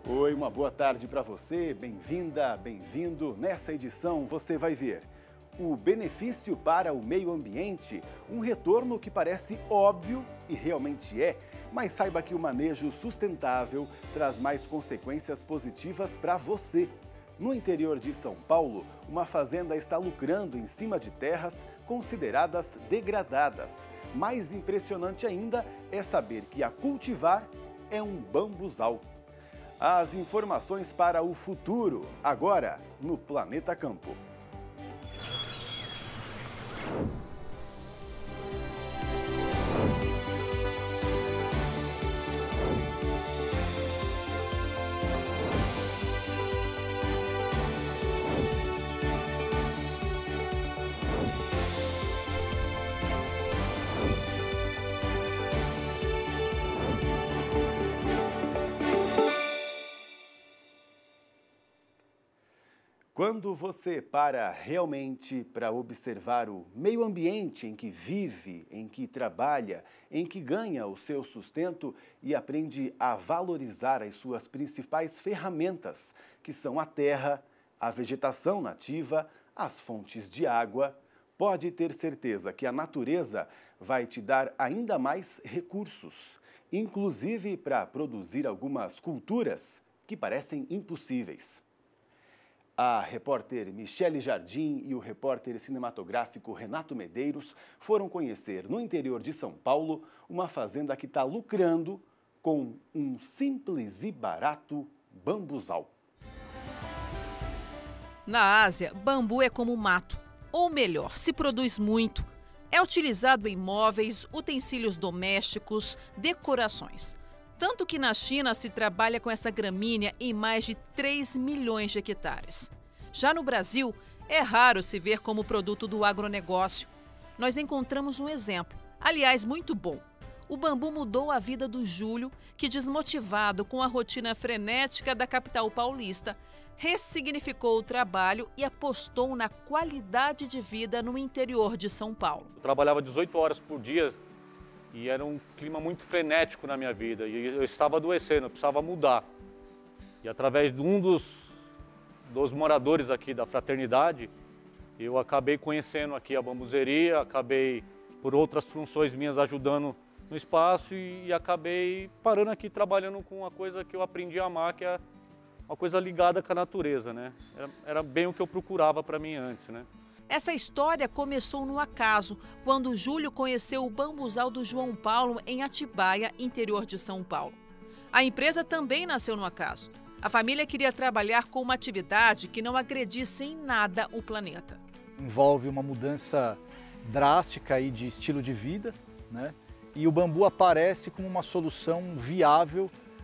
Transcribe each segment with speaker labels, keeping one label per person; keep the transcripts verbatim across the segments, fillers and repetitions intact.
Speaker 1: Oi, uma boa tarde para você, bem-vinda, bem-vindo. Nessa edição você vai ver o benefício para o meio ambiente, um retorno que parece óbvio e realmente é, mas saiba que o manejo sustentável traz mais consequências positivas para você. No interior de São Paulo, uma fazenda está lucrando em cima de terras consideradas degradadas. Mais impressionante ainda é saber que a cultivar é um bambuzal. As informações para o futuro, agora no Planeta Campo. Quando você para realmente para observar o meio ambiente em que vive, em que trabalha, em que ganha o seu sustento e aprende a valorizar as suas principais ferramentas, que são a terra, a vegetação nativa, as fontes de água, pode ter certeza que a natureza vai te dar ainda mais recursos, inclusive para produzir algumas culturas que parecem impossíveis. A repórter Michele Jardim e o repórter cinematográfico Renato Medeiros foram conhecer no interior de São Paulo uma fazenda que está lucrando com um simples e barato bambuzal.
Speaker 2: Na Ásia, bambu é como mato, ou melhor, se produz muito. É utilizado em móveis, utensílios domésticos, decorações. Tanto que na China se trabalha com essa gramínea em mais de três milhões de hectares. Já no Brasil, é raro se ver como produto do agronegócio. Nós encontramos um exemplo, aliás, muito bom. O bambu mudou a vida do Júlio, que, desmotivado com a rotina frenética da capital paulista, ressignificou o trabalho e apostou na qualidade de vida no interior de São Paulo.
Speaker 3: Eu trabalhava dezoito horas por dia. E era um clima muito frenético na minha vida, e eu estava adoecendo, eu precisava mudar. E através de um dos, dos moradores aqui da fraternidade, eu acabei conhecendo aqui a bambuzeria, acabei por outras funções minhas ajudando no espaço e, e acabei parando aqui trabalhando com uma coisa que eu aprendi a amar, que é uma coisa ligada com a natureza, né? Era, era bem o que eu procurava para mim antes, né?
Speaker 2: Essa história começou no acaso, quando Júlio conheceu o bambuzal do João Paulo em Atibaia, interior de São Paulo. A empresa também nasceu no acaso. A família queria trabalhar com uma atividade que não agredisse em nada o planeta.
Speaker 4: Envolve uma mudança drástica aí de estilo de vida, né? E o bambu aparece como uma solução viável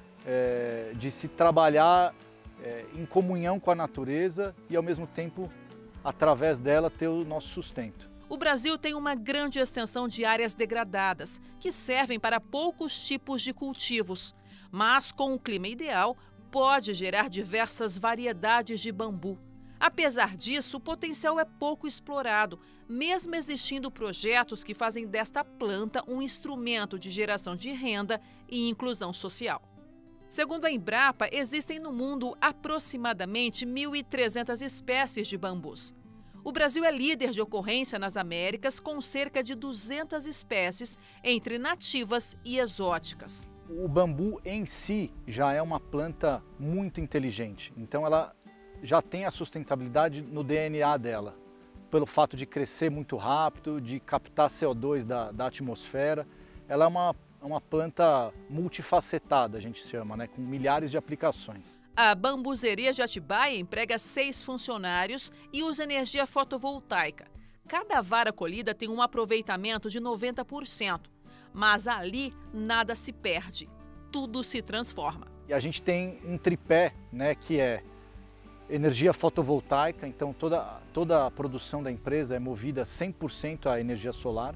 Speaker 4: é, de se trabalhar é, em comunhão com a natureza e, ao mesmo tempo, através dela, ter o nosso sustento.
Speaker 2: O Brasil tem uma grande extensão de áreas degradadas, que servem para poucos tipos de cultivos. Mas, com o clima ideal, pode gerar diversas variedades de bambu. Apesar disso, o potencial é pouco explorado, mesmo existindo projetos que fazem desta planta um instrumento de geração de renda e inclusão social. Segundo a Embrapa, existem no mundo aproximadamente mil e trezentas espécies de bambus. O Brasil é líder de ocorrência nas Américas, com cerca de duzentas espécies, entre nativas e exóticas.
Speaker 4: O bambu em si já é uma planta muito inteligente, então ela já tem a sustentabilidade no D N A dela, pelo fato de crescer muito rápido, de captar C O dois da, da atmosfera. Ela é uma uma planta multifacetada, a gente chama, né, com milhares de aplicações.
Speaker 2: A bambuzeria de Atibaia emprega seis funcionários e usa energia fotovoltaica. Cada vara colhida tem um aproveitamento de noventa por cento, mas ali nada se perde, tudo se transforma.
Speaker 4: E a gente tem um tripé, né, que é energia fotovoltaica, então toda, toda a produção da empresa é movida cem por cento à energia solar.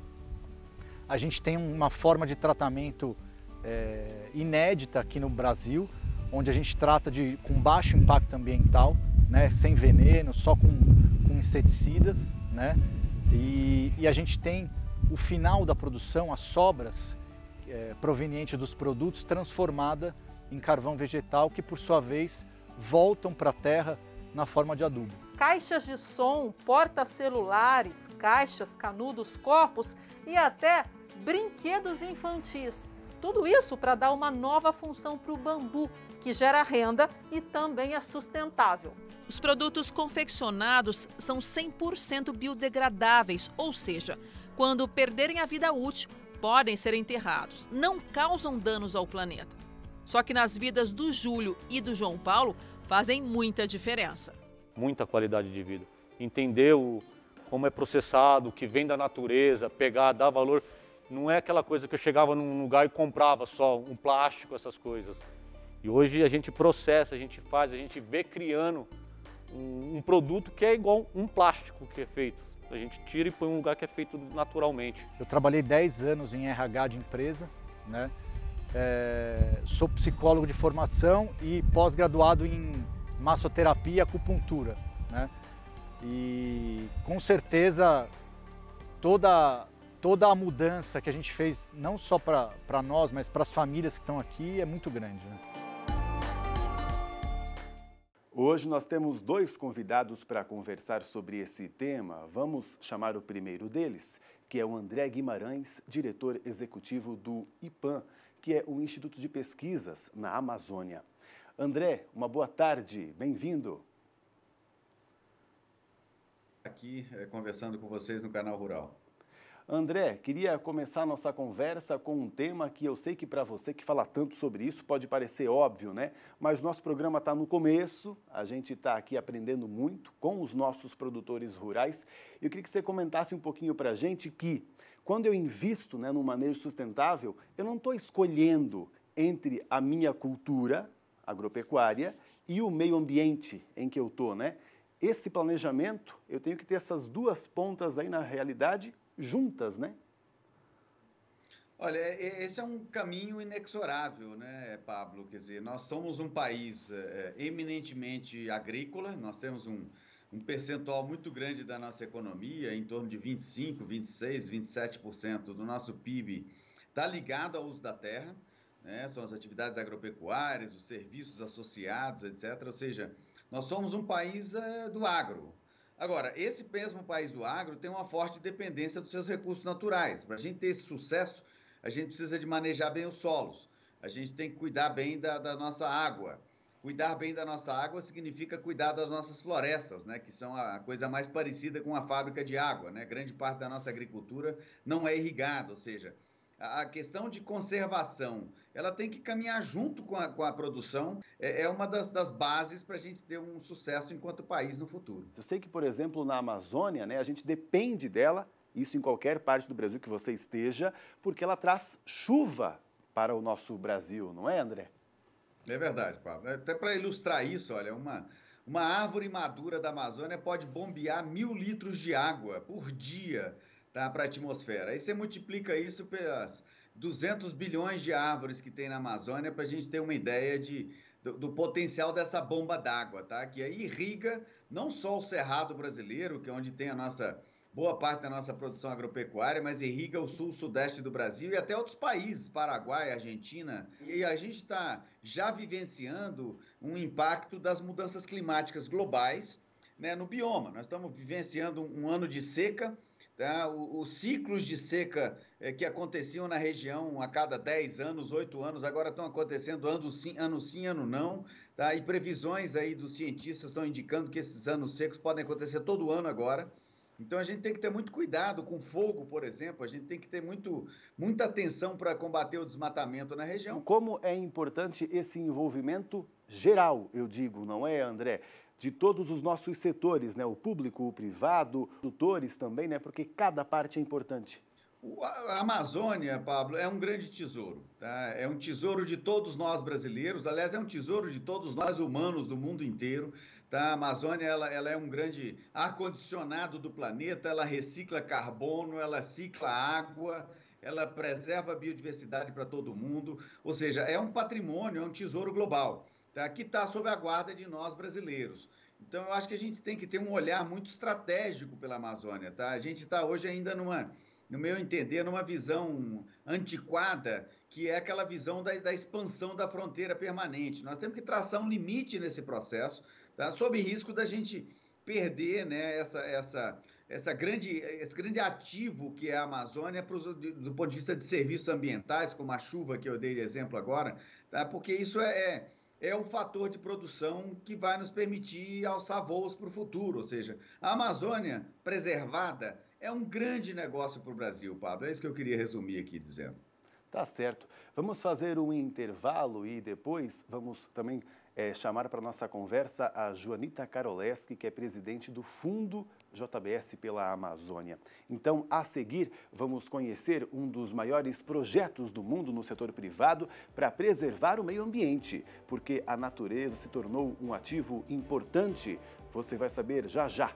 Speaker 4: A gente tem uma forma de tratamento é, inédita aqui no Brasil, onde a gente trata de, com baixo impacto ambiental, né, sem veneno, só com, com inseticidas, né, e, e a gente tem o final da produção, as sobras é, provenientes dos produtos, transformada em carvão vegetal, que por sua vez voltam para a terra na forma de adubo.
Speaker 2: Caixas de som, porta-celulares, caixas, canudos, copos e até brinquedos infantis. Tudo isso para dar uma nova função para o bambu, que gera renda e também é sustentável. Os produtos confeccionados são cem por cento biodegradáveis, ou seja, quando perderem a vida útil, podem ser enterrados, não causam danos ao planeta. Só que nas vidas do Júlio e do João Paulo fazem muita diferença.
Speaker 3: Muita qualidade de vida. Entender o, como é processado, o que vem da natureza, pegar, dar valor. Não é aquela coisa que eu chegava num lugar e comprava só um plástico, essas coisas. E hoje a gente processa, a gente faz, a gente vê criando um, um produto que é igual um plástico que é feito. A gente tira e põe em um lugar que é feito naturalmente.
Speaker 4: Eu trabalhei dez anos em R H de empresa, né? É, sou psicólogo de formação e pós-graduado em massoterapia e acupuntura, né? E com certeza toda, toda a mudança que a gente fez, não só para nós, mas para as famílias que estão aqui, é muito grande, né?
Speaker 1: Hoje nós temos dois convidados para conversar sobre esse tema. Vamos chamar o primeiro deles, que é o André Guimarães, diretor executivo do IPAM, que é o Instituto de Pesquisas na Amazônia. André, uma boa tarde, bem-vindo.
Speaker 5: Aqui é, conversando com vocês no Canal Rural.
Speaker 1: André, queria começar nossa conversa com um tema que eu sei que para você que fala tanto sobre isso pode parecer óbvio, né? Mas o nosso programa está no começo, a gente está aqui aprendendo muito com os nossos produtores rurais. Eu queria que você comentasse um pouquinho para a gente que, quando eu invisto, né, no manejo sustentável, eu não estou escolhendo entre a minha cultura agropecuária e o meio ambiente em que eu estou, né? Esse planejamento, eu tenho que ter essas duas pontas aí na realidade juntas, né?
Speaker 5: Olha, esse é um caminho inexorável, né, Pablo? Quer dizer, nós somos um país é, eminentemente agrícola, nós temos um, um percentual muito grande da nossa economia, em torno de vinte e cinco, vinte e seis, vinte e sete por cento do nosso P I B está ligado ao uso da terra, né? São as atividades agropecuárias, os serviços associados, etcétera. Ou seja, nós somos um país é, do agro. Agora, esse mesmo país do agro tem uma forte dependência dos seus recursos naturais. Para a gente ter esse sucesso, a gente precisa de manejar bem os solos. A gente tem que cuidar bem da, da nossa água. Cuidar bem da nossa água significa cuidar das nossas florestas, né? Que são a coisa mais parecida com a fábrica de água, né? Grande parte da nossa agricultura não é irrigada, ou seja, a questão de conservação, ela tem que caminhar junto com a, com a produção, é, é uma das, das bases para a gente ter um sucesso enquanto país no futuro.
Speaker 1: Eu sei que, por exemplo, na Amazônia, né, a gente depende dela, isso em qualquer parte do Brasil que você esteja, porque ela traz chuva para o nosso Brasil, não é, André?
Speaker 5: É verdade, Pablo. Até para ilustrar isso, olha, uma, uma árvore madura da Amazônia pode bombear mil litros de água por dia, tá, para a atmosfera. Aí você multiplica isso pelas duzentos bilhões de árvores que tem na Amazônia para a gente ter uma ideia de, do, do potencial dessa bomba d'água, tá? Que aí irriga não só o Cerrado brasileiro, que é onde tem a nossa boa parte da nossa produção agropecuária, mas irriga o sul, sudeste do Brasil e até outros países, Paraguai, Argentina. E a gente está já vivenciando um impacto das mudanças climáticas globais, né, no bioma. Nós estamos vivenciando um, um ano de seca. Tá? Os ciclos de seca é, que aconteciam na região a cada dez anos, oito anos, agora estão acontecendo ano sim, ano sim, ano não. Tá? E previsões aí dos cientistas estão indicando que esses anos secos podem acontecer todo ano agora. Então a gente tem que ter muito cuidado com fogo, por exemplo, a gente tem que ter muito, muita atenção para combater o desmatamento na região.
Speaker 1: Como é importante esse envolvimento geral, eu digo, não é, André? De todos os nossos setores, né? O público, o privado, produtores também, né? Porque cada parte é importante.
Speaker 5: A Amazônia, Pablo, é um grande tesouro, tá? É um tesouro de todos nós brasileiros, aliás, é um tesouro de todos nós humanos do mundo inteiro, tá? A Amazônia, ela, ela é um grande ar-condicionado do planeta, ela recicla carbono, ela cicla água, ela preserva a biodiversidade para todo mundo, ou seja, é um patrimônio, é um tesouro global, tá? Que está sob a guarda de nós brasileiros. Então, eu acho que a gente tem que ter um olhar muito estratégico pela Amazônia, tá? A gente está hoje ainda numa, no meu entender, numa visão antiquada, que é aquela visão da, da expansão da fronteira permanente. Nós temos que traçar um limite nesse processo, tá? Sob risco da gente perder, né, essa, essa, essa grande, esse grande ativo que é a Amazônia pros, do ponto de vista de serviços ambientais, como a chuva que eu dei de exemplo agora, tá? Porque isso é, é, é o fator de produção que vai nos permitir alçar voos para o futuro. Ou seja, a Amazônia preservada é um grande negócio para o Brasil, Pablo. É isso que eu queria resumir aqui dizendo.
Speaker 1: Tá certo. Vamos fazer um intervalo e depois vamos também é, chamar para a nossa conversa a Joanita Karoleski, que é presidente do Fundo J B S pela Amazônia. Então, a seguir, vamos conhecer um dos maiores projetos do mundo no setor privado para preservar o meio ambiente, porque a natureza se tornou um ativo importante. Você vai saber já já.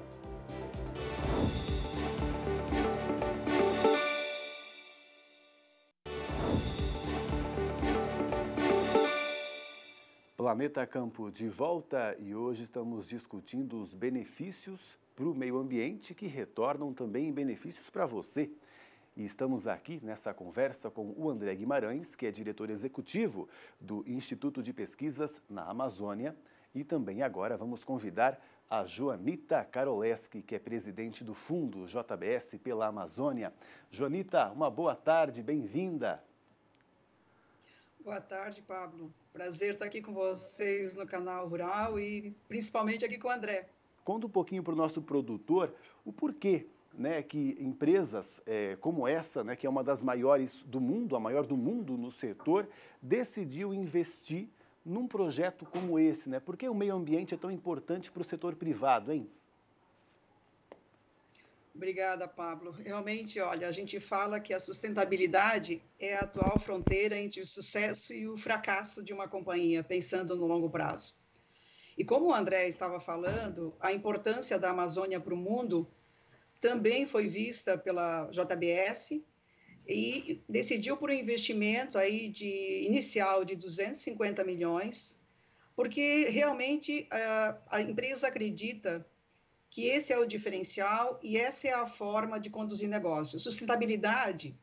Speaker 1: Planeta Campo de volta e hoje estamos discutindo os benefícios para o meio ambiente que retornam também benefícios para você. E estamos aqui nessa conversa com o André Guimarães, que é diretor executivo do Instituto de Pesquisas na Amazônia. E também agora vamos convidar a Joanita Karoleski, que é presidente do Fundo J B S pela Amazônia. Joanita, uma boa tarde, bem-vinda.
Speaker 6: Boa tarde, Pablo. Prazer estar aqui com vocês no Canal Rural e principalmente aqui com o André.
Speaker 1: Conta um pouquinho para o nosso produtor o porquê, né, que empresas é, como essa, né, que é uma das maiores do mundo, a maior do mundo no setor, decidiu investir num projeto como esse, né? Por que o meio ambiente é tão importante para o setor privado, hein?
Speaker 6: Obrigada, Pablo. Realmente, olha, a gente fala que a sustentabilidade é a atual fronteira entre o sucesso e o fracasso de uma companhia, pensando no longo prazo. E como o André estava falando, a importância da Amazônia para o mundo também foi vista pela J B S e decidiu por um investimento aí de, inicial de duzentos e cinquenta milhões, porque realmente a, a empresa acredita que esse é o diferencial e essa é a forma de conduzir negócio. Sustentabilidade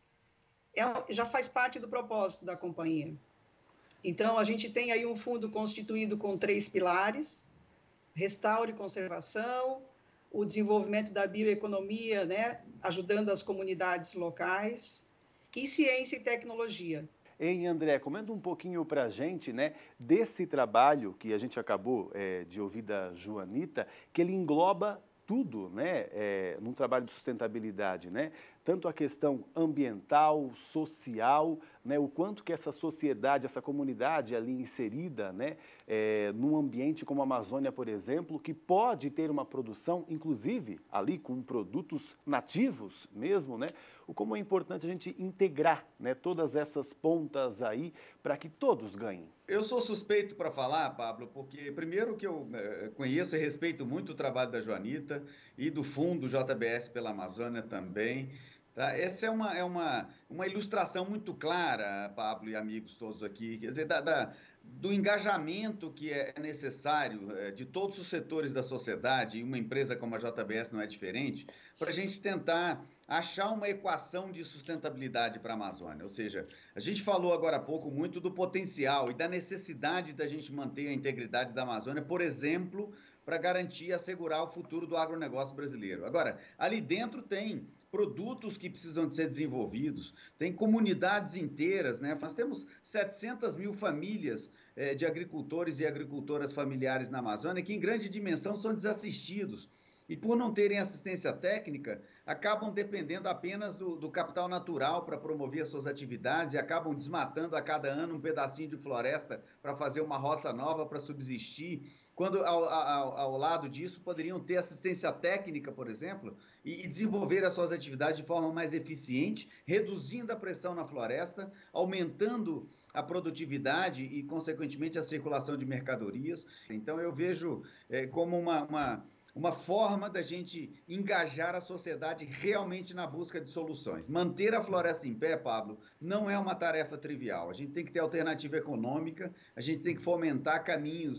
Speaker 6: é, já faz parte do propósito da companhia. Então, a gente tem aí um fundo constituído com três pilares: restauro e conservação, o desenvolvimento da bioeconomia, né, ajudando as comunidades locais, e ciência e tecnologia.
Speaker 1: Hein, André, comenta um pouquinho para a gente, né, desse trabalho que a gente acabou é, de ouvir da Joanita, que ele engloba tudo, né, é, num trabalho de sustentabilidade, né, tanto a questão ambiental, social, né, o quanto que essa sociedade, essa comunidade ali inserida, né, é, num ambiente como a Amazônia, por exemplo, que pode ter uma produção, inclusive, ali com produtos nativos mesmo, né, o como é importante a gente integrar, né, todas essas pontas aí para que todos ganhem.
Speaker 5: Eu sou suspeito para falar, Pablo, porque primeiro que eu eh, conheço e respeito muito o trabalho da Joanita e do Fundo J B S pela Amazônia também. Tá? Essa é uma, é uma, uma ilustração muito clara, Pablo e amigos todos aqui, quer dizer, da, da, do engajamento que é necessário é, de todos os setores da sociedade, e uma empresa como a J B S não é diferente, para a gente tentar achar uma equação de sustentabilidade para a Amazônia. Ou seja, a gente falou agora há pouco muito do potencial e da necessidade da gente manter a integridade da Amazônia, por exemplo, para garantir e assegurar o futuro do agronegócio brasileiro. Agora, ali dentro tem produtos que precisam de ser desenvolvidos, tem comunidades inteiras, né? Nós temos setecentas mil famílias eh, de agricultores e agricultoras familiares na Amazônia que, em grande dimensão, são desassistidos. E, por não terem assistência técnica, acabam dependendo apenas do, do capital natural para promover as suas atividades e acabam desmatando a cada ano um pedacinho de floresta para fazer uma roça nova para subsistir, quando ao, ao, ao lado disso poderiam ter assistência técnica, por exemplo, e, e desenvolver as suas atividades de forma mais eficiente, reduzindo a pressão na floresta, aumentando a produtividade e, consequentemente, a circulação de mercadorias. Então, eu vejo é, como uma... uma uma forma da gente engajar a sociedade realmente na busca de soluções. Manter a floresta em pé, Pablo, não é uma tarefa trivial. A gente tem que ter alternativa econômica, a gente tem que fomentar caminhos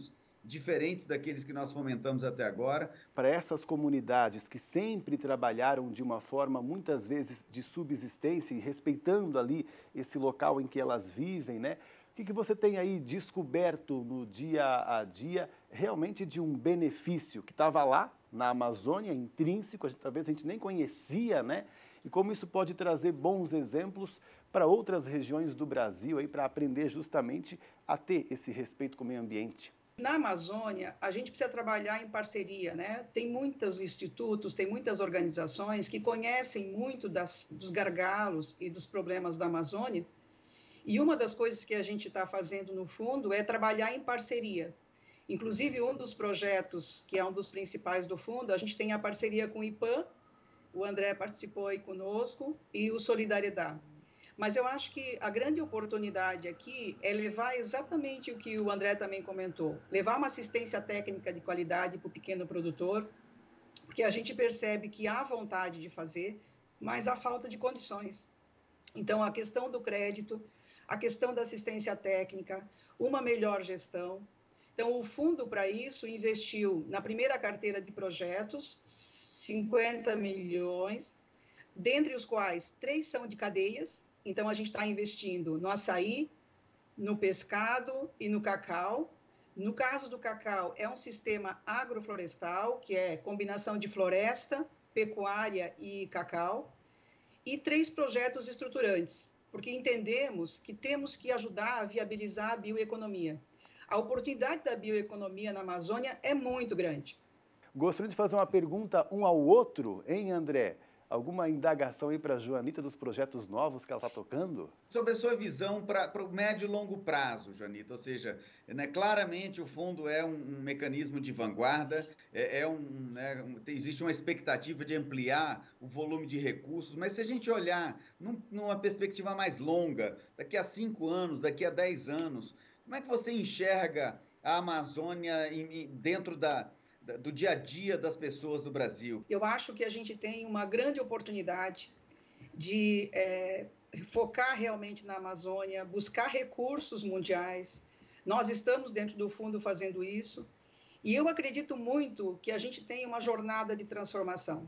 Speaker 5: diferentes daqueles que nós fomentamos até agora.
Speaker 1: Para essas comunidades que sempre trabalharam de uma forma, muitas vezes, de subsistência e respeitando ali esse local em que elas vivem, né? O que, que você tem aí descoberto no dia a dia, realmente de um benefício que estava lá na Amazônia, intrínseco, a gente, talvez a gente nem conhecia, né? E como isso pode trazer bons exemplos para outras regiões do Brasil, aí, para aprender justamente a ter esse respeito com o meio ambiente?
Speaker 6: Na Amazônia, a gente precisa trabalhar em parceria, né? Tem muitos institutos, tem muitas organizações que conhecem muito das, dos gargalos e dos problemas da Amazônia. E uma das coisas que a gente está fazendo no fundo é trabalhar em parceria. Inclusive, um dos projetos, que é um dos principais do fundo, a gente tem a parceria com o IPAM, o André participou aí conosco, e o Solidariedade. Mas eu acho que a grande oportunidade aqui é levar exatamente o que o André também comentou, levar uma assistência técnica de qualidade para o pequeno produtor, porque a gente percebe que há vontade de fazer, mas há falta de condições. Então, a questão do crédito, a questão da assistência técnica, uma melhor gestão. Então, o fundo para isso investiu na primeira carteira de projetos, cinquenta milhões, dentre os quais três são de cadeias. Então, a gente está investindo no açaí, no pescado e no cacau. No caso do cacau, é um sistema agroflorestal, que é combinação de floresta, pecuária e cacau. E três projetos estruturantes, porque entendemos que temos que ajudar a viabilizar a bioeconomia. A oportunidade da bioeconomia na Amazônia é muito grande.
Speaker 1: Gostaria de fazer uma pergunta um ao outro, hein, André? Alguma indagação aí para a Joanita dos projetos novos que ela está tocando?
Speaker 5: Sobre a sua visão para o médio e longo prazo, Joanita, ou seja, né, claramente o fundo é um, um mecanismo de vanguarda, é, é um, né, um, existe uma expectativa de ampliar o volume de recursos, mas se a gente olhar num, numa perspectiva mais longa, daqui a cinco anos, daqui a dez anos, como é que você enxerga a Amazônia em, dentro da... do dia a dia das pessoas do Brasil?
Speaker 6: Eu acho que a gente tem uma grande oportunidade de é, focar realmente na Amazônia, buscar recursos mundiais. Nós estamos dentro do fundo fazendo isso e eu acredito muito que a gente tem uma jornada de transformação.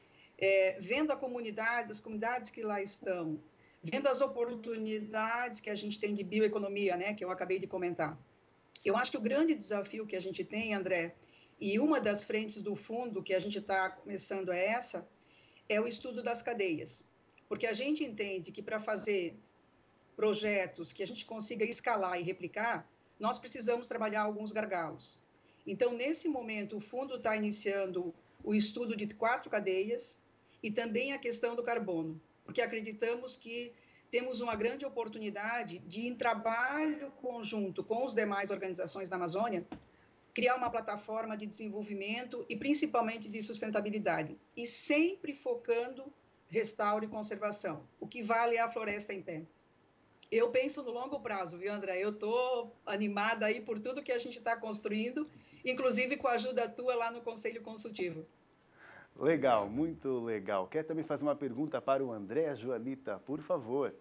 Speaker 6: É, vendo a comunidade, as comunidades que lá estão, vendo as oportunidades que a gente tem de bioeconomia, né, que eu acabei de comentar. Eu acho que o grande desafio que a gente tem, André, e uma das frentes do fundo que a gente está começando é essa, é o estudo das cadeias. Porque a gente entende que para fazer projetos que a gente consiga escalar e replicar, nós precisamos trabalhar alguns gargalos. Então, nesse momento, o fundo está iniciando o estudo de quatro cadeias e também a questão do carbono, porque acreditamos que temos uma grande oportunidade de, em trabalho conjunto com as demais organizações da Amazônia, criar uma plataforma de desenvolvimento e principalmente de sustentabilidade, e sempre focando restauro e conservação. O que vale é a floresta em pé. Eu penso no longo prazo, viu, André? Eu estou animada aí por tudo que a gente está construindo, inclusive com a ajuda tua lá no Conselho Consultivo.
Speaker 1: Legal, muito legal. Quer também fazer uma pergunta para o André, Joanita, por favor?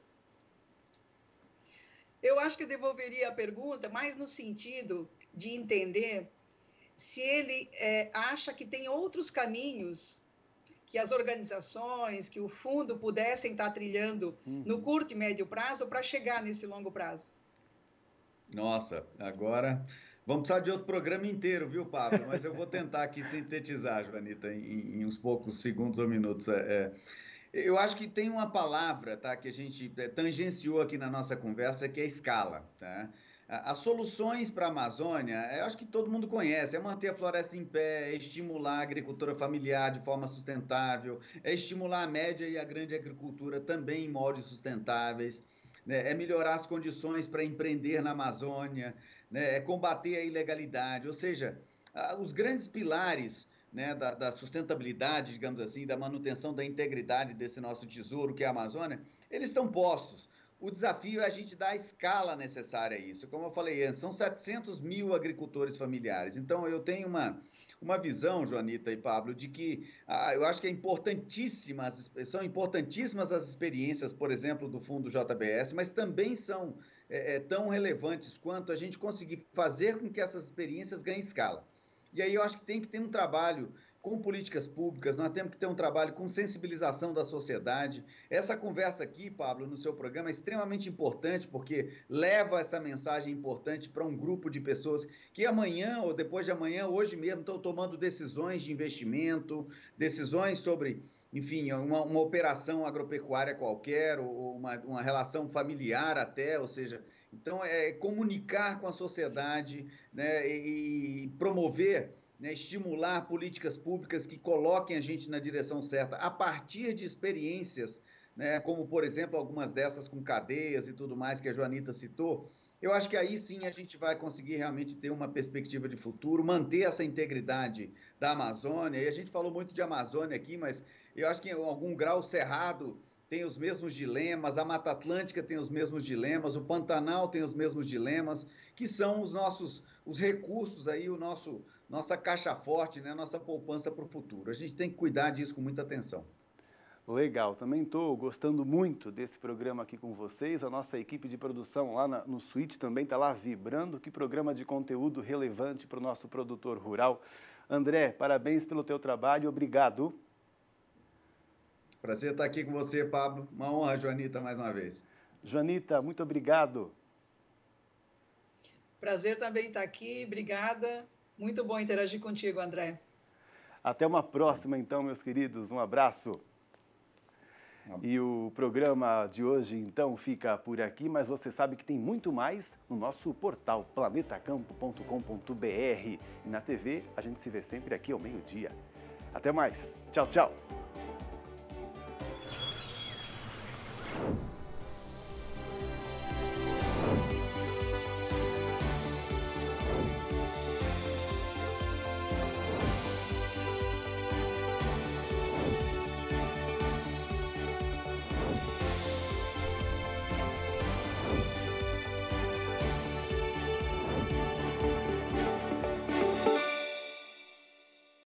Speaker 6: Eu acho que eu devolveria a pergunta mais no sentido de entender se ele é, acha que tem outros caminhos que as organizações, que o fundo pudessem estar trilhando uhum. no curto e médio prazo para chegar nesse longo prazo.
Speaker 5: Nossa, agora vamos precisar de outro programa inteiro, viu, Pablo? Mas eu vou tentar aqui sintetizar, Joanita, em, em uns poucos segundos ou minutos. É, é, eu acho que tem uma palavra, tá, que a gente tangenciou aqui na nossa conversa, que é escala, tá? As soluções para a Amazônia, eu acho que todo mundo conhece, é manter a floresta em pé, é estimular a agricultura familiar de forma sustentável, é estimular a média e a grande agricultura também em moldes sustentáveis, né? É melhorar as condições para empreender na Amazônia, né? É combater a ilegalidade, ou seja, os grandes pilares, né, da, da sustentabilidade, digamos assim, da manutenção da integridade desse nosso tesouro que é a Amazônia, eles estão postos. O desafio é a gente dar a escala necessária a isso. Como eu falei antes, são setecentos mil agricultores familiares. Então, eu tenho uma, uma visão, Joanita e Pablo, de que ah, eu acho que é importantíssimas, são importantíssimas as experiências, por exemplo, do Fundo J B S, mas também são é, é, tão relevantes quanto a gente conseguir fazer com que essas experiências ganhem escala. E aí eu acho que tem que ter um trabalho com políticas públicas, nós temos que ter um trabalho com sensibilização da sociedade. Essa conversa aqui, Pablo, no seu programa é extremamente importante, porque leva essa mensagem importante para um grupo de pessoas que amanhã ou depois de amanhã, hoje mesmo, estão tomando decisões de investimento, decisões sobre, enfim, uma, uma operação agropecuária qualquer, ou uma, uma relação familiar até, ou seja, então é comunicar com a sociedade, né, e, e promover, né, estimular políticas públicas que coloquem a gente na direção certa a partir de experiências, né, como, por exemplo, algumas dessas com cadeias e tudo mais que a Joanita citou. Eu acho que aí sim a gente vai conseguir realmente ter uma perspectiva de futuro, manter essa integridade da Amazônia. E a gente falou muito de Amazônia aqui, mas eu acho que em algum grau o Cerrado tem os mesmos dilemas, a Mata Atlântica tem os mesmos dilemas, o Pantanal tem os mesmos dilemas, que são os nossos os recursos aí, o nosso nossa caixa forte, né, nossa poupança para o futuro. A gente tem que cuidar disso com muita atenção.
Speaker 1: Legal, também estou gostando muito desse programa aqui com vocês. A nossa equipe de produção lá na, no Switch também está lá vibrando. Que programa de conteúdo relevante para o nosso produtor rural. André, parabéns pelo teu trabalho, obrigado.
Speaker 5: Prazer estar aqui com você, Pablo. Uma honra, Joanita, mais uma vez.
Speaker 1: Joanita, muito obrigado.
Speaker 6: Prazer também estar aqui, obrigada. Muito bom interagir contigo, André.
Speaker 1: Até uma próxima, então, meus queridos. Um abraço. E o programa de hoje, então, fica por aqui, mas você sabe que tem muito mais no nosso portal planeta campo ponto com ponto br. E na T V, a gente se vê sempre aqui ao meio-dia. Até mais. Tchau, tchau.